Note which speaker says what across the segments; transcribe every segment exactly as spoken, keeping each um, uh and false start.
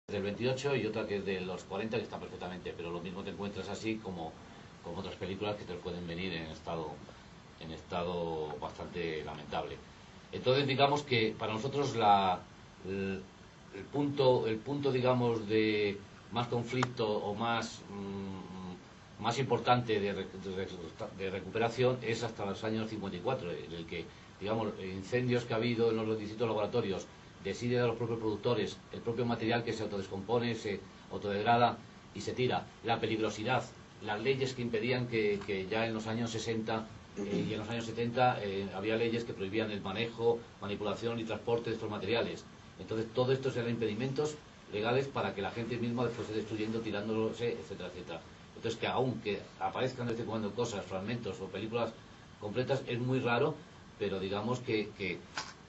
Speaker 1: del veintiocho y otra que es de los cuarenta, que está perfectamente, pero lo mismo te encuentras así como con otras películas que te pueden venir en estado en estado bastante lamentable. Entonces digamos que para nosotros la el, el punto el punto digamos de más conflicto o más mmm, más importante de, de, de recuperación es hasta los años cincuenta y cuatro, en el que digamos incendios que ha habido en los distintos laboratorios decide de los propios productores, el propio material que se autodescompone, se autodegrada y se tira, la peligrosidad, las leyes que impedían que, que ya en los años sesenta eh, y en los años setenta eh, había leyes que prohibían el manejo, manipulación y transporte de estos materiales. Entonces todo esto eran impedimentos legales para que la gente misma fuese destruyendo, tirándose, etcétera, etcétera. Entonces que aunque aparezcan de vez en cuando cosas, fragmentos o películas completas, es muy raro, pero digamos que, que,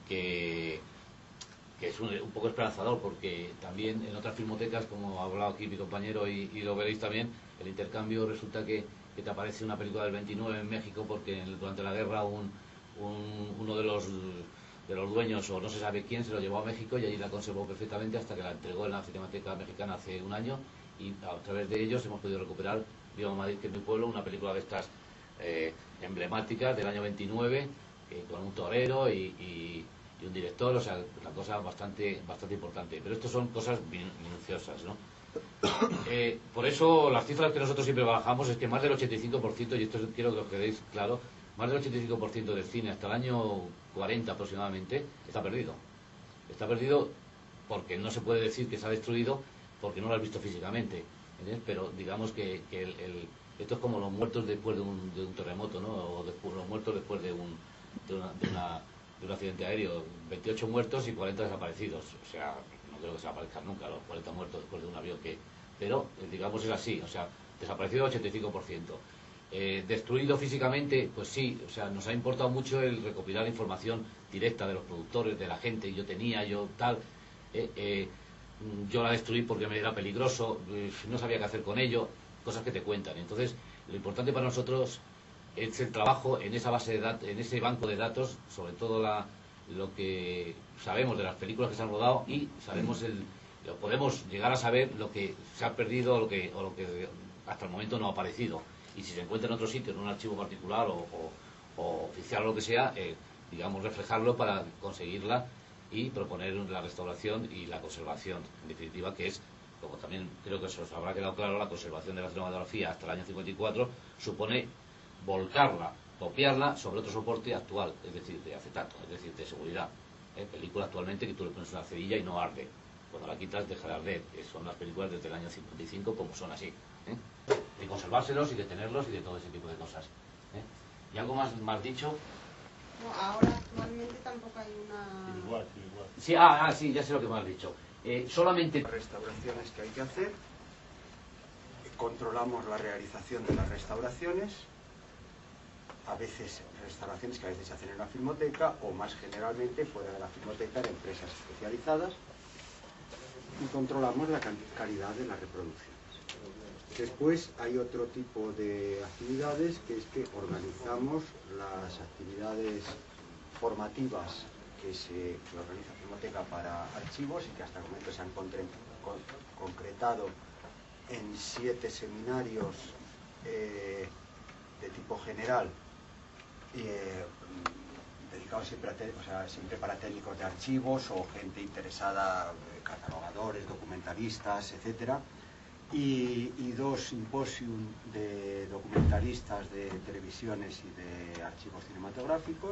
Speaker 1: que que es un, un poco esperanzador, porque también en otras filmotecas, como ha hablado aquí mi compañero y, y lo veréis también, el intercambio resulta que, que te aparece una película del veintinueve en México porque en, durante la guerra un, un, uno de los de los dueños, o no se sabe quién, se lo llevó a México y allí la conservó perfectamente hasta que la entregó en la Cinemateca Mexicana hace un año, y a través de ellos hemos podido recuperar Viva Madrid, que es mi pueblo, una película de estas eh, emblemáticas del año veintinueve, eh, con un torero y, y y un director, o sea, una cosa bastante bastante importante. Pero esto son cosas minuciosas, ¿no? Eh, por eso las cifras que nosotros siempre bajamos es que más del ochenta y cinco por ciento, y esto quiero que os quedéis claro, más del ochenta y cinco por ciento del cine hasta el año cuarenta aproximadamente está perdido. Está perdido porque no se puede decir que se ha destruido porque no lo has visto físicamente, ¿entiendes? Pero digamos que, que el, el, esto es como los muertos después de un, de un terremoto, ¿no? O después, los muertos después de un de una, de una de un accidente aéreo, veintiocho muertos y cuarenta desaparecidos. O sea, no creo que desaparezcan nunca los cuarenta muertos después de un avión que... Pero, digamos, es así, o sea, desaparecido ochenta y cinco por ciento. Eh, destruido físicamente, pues sí, o sea, nos ha importado mucho el recopilar información directa de los productores, de la gente, yo tenía, yo tal... Eh, eh, yo la destruí porque me era peligroso, eh, no sabía qué hacer con ello, cosas que te cuentan. Entonces, lo importante para nosotros es el trabajo en esa base de datos, en ese banco de datos, sobre todo la, lo que sabemos de las películas que se han rodado, y sabemos el, lo podemos llegar a saber lo que se ha perdido o lo que, o lo que hasta el momento no ha aparecido. Y si se encuentra en otro sitio, en un archivo particular o, o, o oficial o lo que sea, eh, digamos, reflejarlo para conseguirla y proponer la restauración y la conservación, en definitiva, que es, como también creo que se os habrá quedado claro, la conservación de la cinematografía hasta el año cincuenta y cuatro supone volcarla, copiarla sobre otro soporte actual, es decir, de acetato, es decir, de seguridad. ¿Eh? Película actualmente que tú le pones una cerilla y no arde. Cuando la quitas deja de arder, que son las películas desde el año cincuenta y cinco como son así. ¿Eh? De conservárselos y de tenerlos y de todo ese tipo de cosas. ¿Eh? ¿Y algo más, más dicho?
Speaker 2: No, ahora actualmente tampoco hay una...
Speaker 3: Igual, igual.
Speaker 1: Sí, ah, ah, sí, ya sé lo que me has dicho. Eh, solamente...
Speaker 4: Restauraciones que hay que hacer, controlamos la realización de las restauraciones, a veces restauraciones que a veces se hacen en la filmoteca o más generalmente fuera de la filmoteca en empresas especializadas, y controlamos la calidad de las reproducciones. Después hay otro tipo de actividades, que es que organizamos las actividades formativas que se que organiza Filmoteca para archivos y que hasta el momento se han con, concretado en siete seminarios eh, de tipo general, eh, dedicados siempre, a o sea, siempre para técnicos de archivos o gente interesada, eh, catalogadores, documentalistas, etcétera. Y, y dos simposium de documentalistas de televisiones y de archivos cinematográficos.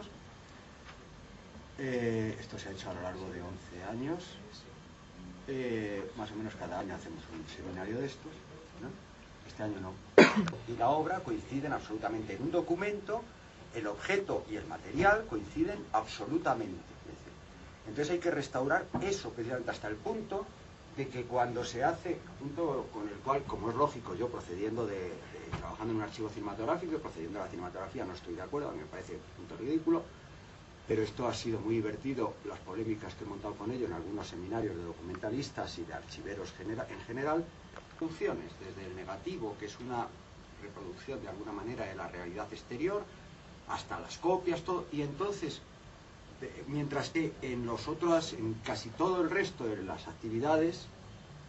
Speaker 4: Eh, esto se ha hecho a lo largo de once años. Eh, más o menos cada año hacemos un seminario de estos, ¿no? Este año no. Y la obra coinciden absolutamente en un documento, el objeto y el material coinciden absolutamente. Entonces hay que restaurar eso precisamente hasta el punto de que cuando se hace, punto con el cual, como es lógico, yo procediendo de, de trabajando en un archivo cinematográfico y procediendo a la cinematografía no estoy de acuerdo, a mí me parece un punto ridículo, pero esto ha sido muy divertido, las polémicas que he montado con ello en algunos seminarios de documentalistas y de archiveros genera, en general, funciones, desde el negativo, que es una reproducción de alguna manera de la realidad exterior, hasta las copias, todo, y entonces... Mientras que en los otros, en casi todo el resto de las actividades,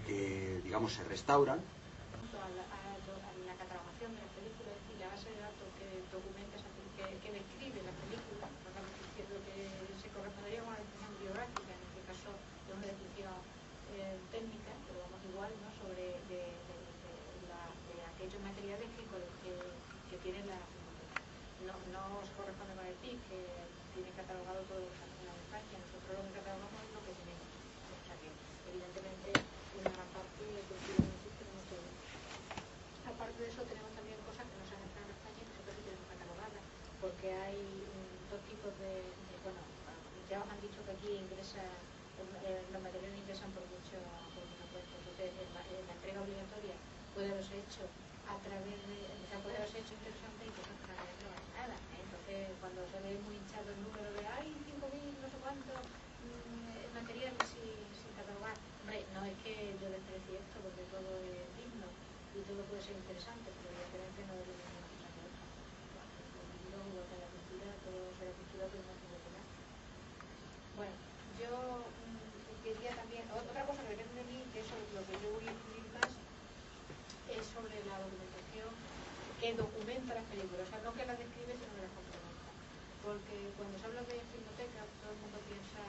Speaker 4: que, digamos, se restauran.
Speaker 3: A la, a, a la catalogación de la película, es decir, la base de datos que documenta, que, que describe la película, por lo que se correspondería con una definición biográfica, en este caso de una definición eh, técnica, pero vamos igual, ¿no?, sobre de, de, de, la, de aquellos materiales que, que, que tiene la filmoteca. No, no se corresponde con el P I C, que tiene catalogado todo lo que se hace en España. Nosotros lo que catalogamos es lo que tenemos. O sea que, evidentemente, una gran parte de cultura no existe como todo. Aparte de eso, tenemos también cosas que no se han hecho en España y nosotros sí tenemos catalogadas, porque hay um, dos tipos de, de, bueno, ya os han dicho que aquí ingresa, eh, los materiales ingresan por mucho, por mucho puesto. Entonces, en la, en la entrega obligatoria puede haberse hecho a través de, o sea, puede haberse hecho interesante y cosas que no hayan hecho nada. ¿eh? Entonces, cuando se ve muy hinchado el número de, hay cinco mil, no sé cuánto, mmm, materiales sin, sin catalogar. Hombre, no es que yo desprecie esto, porque todo es digno y todo puede ser interesante, pero evidentemente no es lo mismo una cosa que otra. El libro, igual que la cultura, todo será cultura, pero no tiene que ver. Bueno, yo mmm, quería también, otra cosa que depende de mí, que eso es lo que yo voy a incluir más, es sobre la documentación que documenta las películas, o sea, no que las describe, sino que las complementa. Porque cuando se habla de filmoteca, todo el mundo piensa,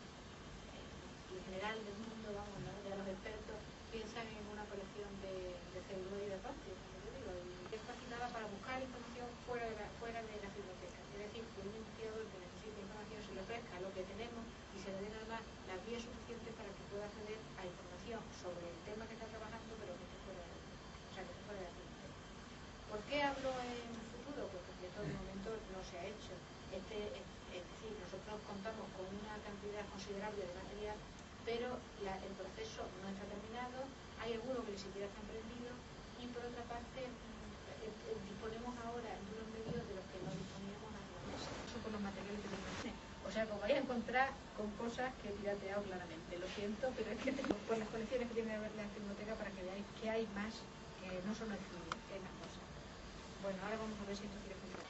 Speaker 3: en general del mundo, vamos, ¿no?, de los expertos, piensan en una colección de, de celuloide de parte, como yo digo, y es fascinada para buscar información fuera de, la, fuera de la filmoteca. Es decir, que un investigador que necesita información se le ofrezca lo que tenemos y se le den además las vías suficientes para que pueda acceder a información sobre el tema que está trabajando, pero que esté fuera de la filmoteca. O sea, que esté fuera de la filmoteca. ¿Por qué hablo en futuro? Pues porque esto de momento no se ha hecho. Este, es, es decir, nosotros contamos con una cantidad considerable de material, pero la, el proceso no está terminado, hay algunos que ni siquiera están prendidos, y por otra parte eh, eh, disponemos ahora de unos medios de los que no disponíamos hace unos meses. Eso por los materiales que tenemos. O sea, que os vais a encontrar con cosas que he pirateado claramente. Lo siento, pero es que tengo por las colecciones que tiene que ver la filmoteca para que veáis que hay más, que no solo el cine, que hay más cosas. Bueno, ahora vamos a ver si esto quiere funcionar.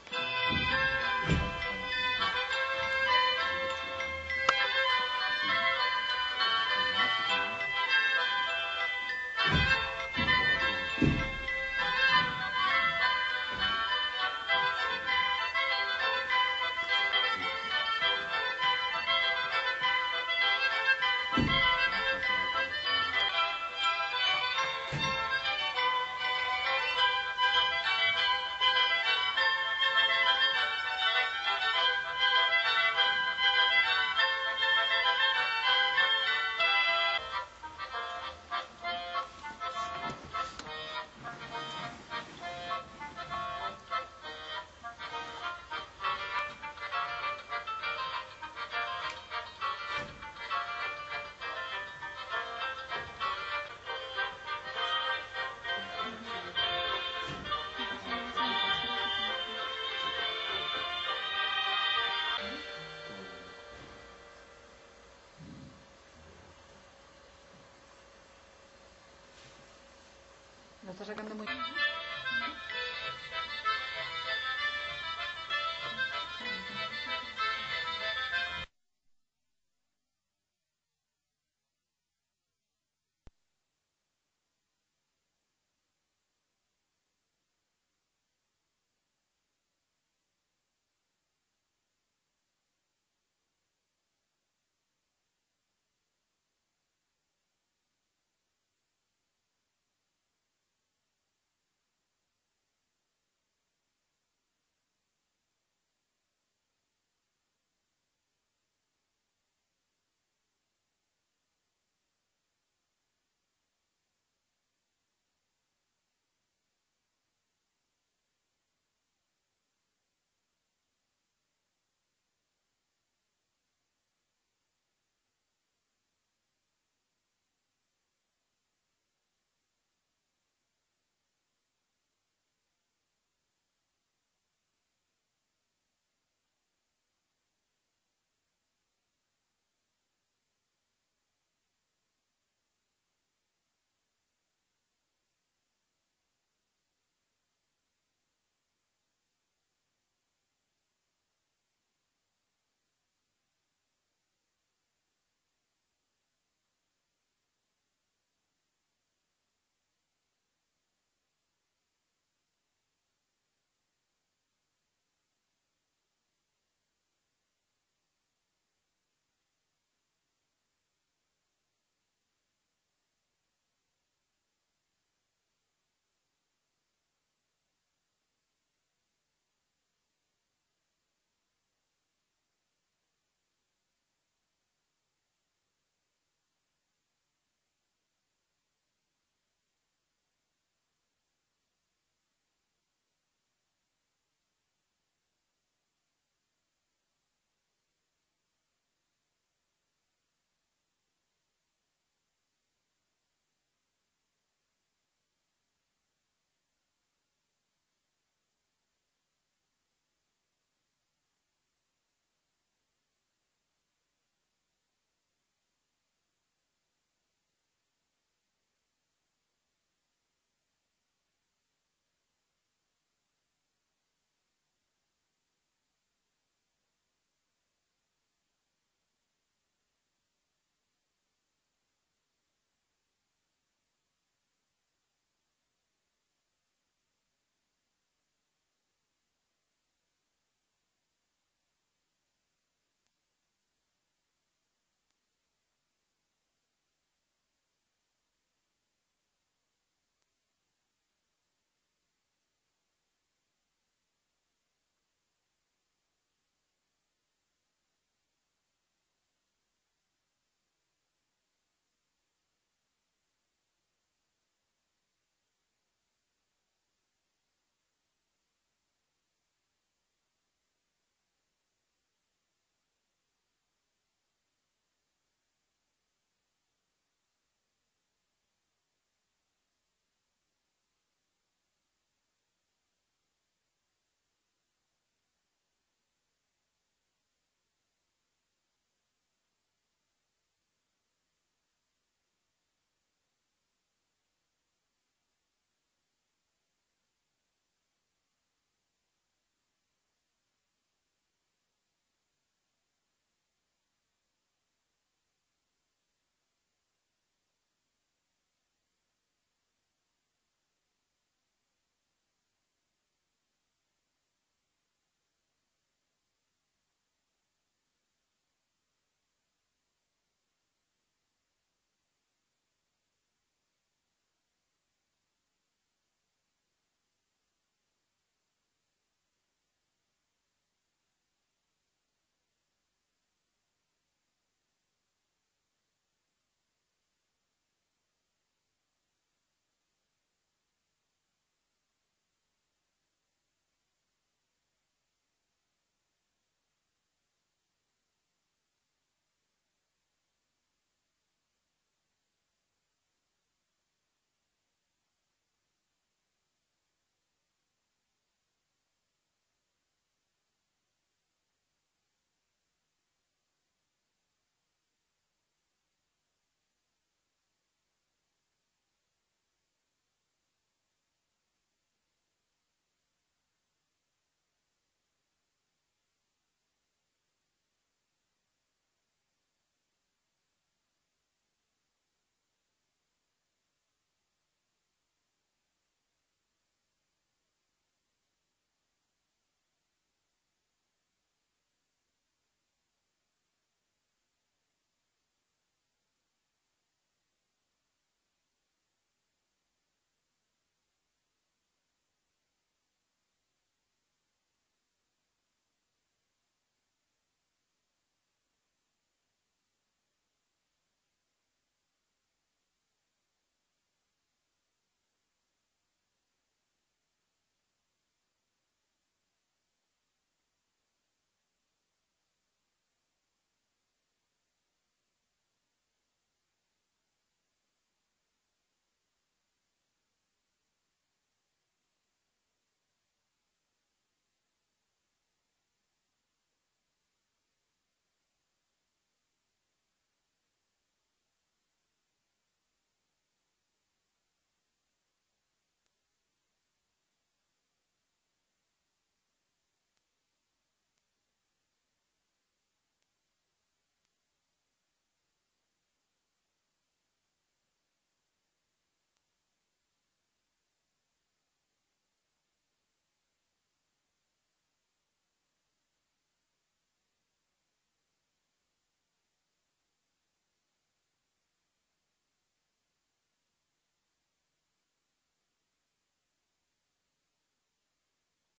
Speaker 3: Lo está sacando muy...